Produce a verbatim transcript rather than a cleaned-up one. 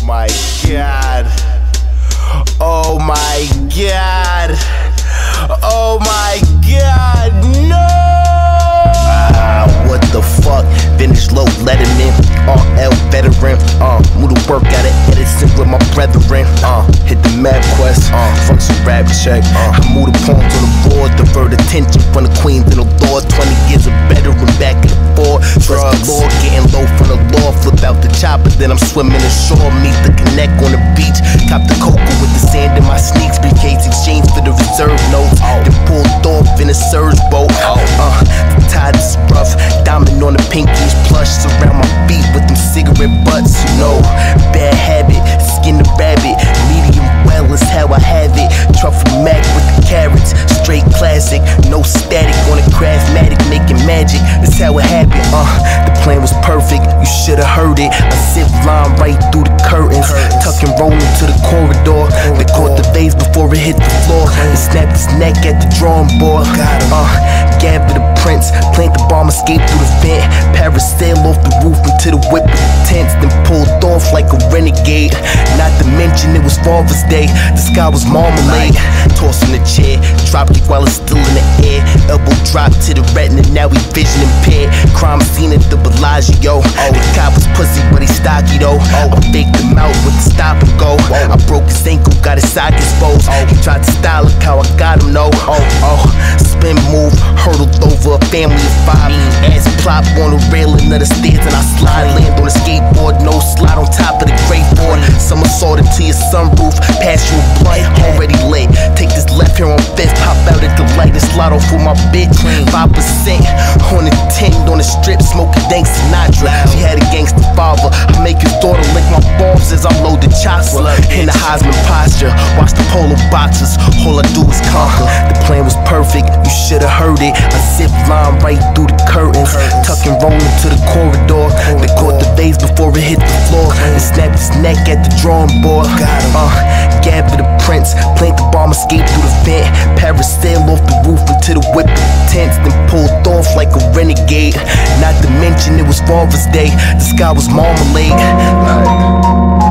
my God. Oh my God. Oh my God. No. Ah, what the fuck? Vintage low Letterman. R L veteran. Uh, move to work out of Edison with my brethren. Uh, hit the map quest. Uh, from some rap check. Uh, I move the poems on the board. Divert attention from the queens and the lord. twenty years of veteran back in the four. Trust the Lord, getting low from the law. Flip out the chopper, then I'm swimming ashore. Meet the connect on the beach. Cop the cocoa with the sand in my sneaks. Briefcase exchange for the reserve notes. Oh. Then pulled off in a surge boat. Oh. Uh, the tide is rough. Diamond on the pinkies plush. Surround my feet with them cigarette butts. You know, bad habit. Skin the rabbit. Medium well is how I have it. Truffle mac with the carrots. Straight classic. No static on the craftmatic. Making magic. That's how it happened. Uh, the plan was perfect. You should've heard it. I sit line right through the curtains. Tuck and roll into the corridor. They caught the vase before it hit the floor. And snapped his neck at the drawing board. Uh, Gab the prince. Plant the bomb, escape through the vent. Parasail off the roof into the whip with the tents. Then pulled off like a renegade. Not to mention it was Father's Day. The sky was marmalade. Tossed in the chair. Drop kick while it's still in the air. Elbow drop to the retina. Now we vision impaired. Crime scene at the Bellagio. Oh, the cop was pussy, but he stocky though. Oh, I faked him out with the stop and go. I broke his ankle, got his sock exposed. He tried to style, look how I got him, no. Oh, oh, spin move, hurdled over a family of five. Ass plop on the railing of the stairs and I slide. Land on a skateboard, no slide on top of the great board. Somersault into your sunroof, pass you a blunt, already lit. Take this left here on fifth, pop out at the light and slide off with my bitch. Five percent on the ten on the strip, smoking dank Sinatra. She had a gangster father. I make his daughter lick my balls as I load the chopper. In the Heisman posture, watch the Polo boxers. All I do is conquer. The plan was perfect, you should've heard it. I zip line right through the curtains. Tuck and roll into the corridor. They caught the vase before it hit the floor. And snapped his neck at the drawing board. Uh, Gab the prince. Plant the bomb, escape through the vent. Parasail off the roof into the whip with the tents. Then pulled off like a renegade. Not to mention it was Father's Day. The sky was marmalade.